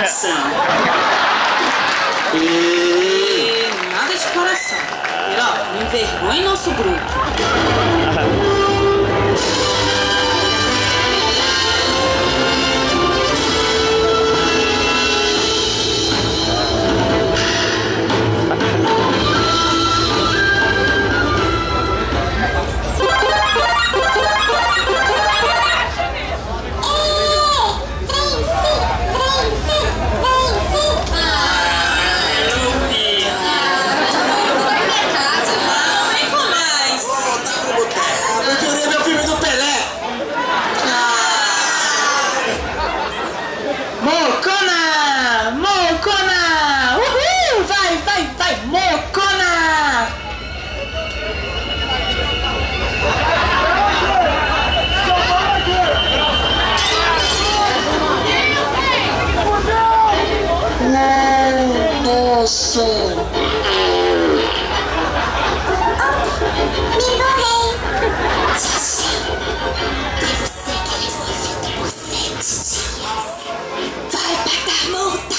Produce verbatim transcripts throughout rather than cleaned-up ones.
coração. E nada de coração. Melhor, não envergonhe nosso grupo. Mocona! Mocona! Uhul! Vai, vai, vai! Mocona! Nossa! Me borrei. Vai pagar multa!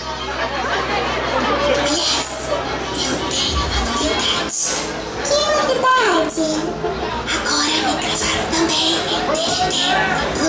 Aliás, eu tenho uma novidade. Que novidade? Agora me gravaram também em D V D.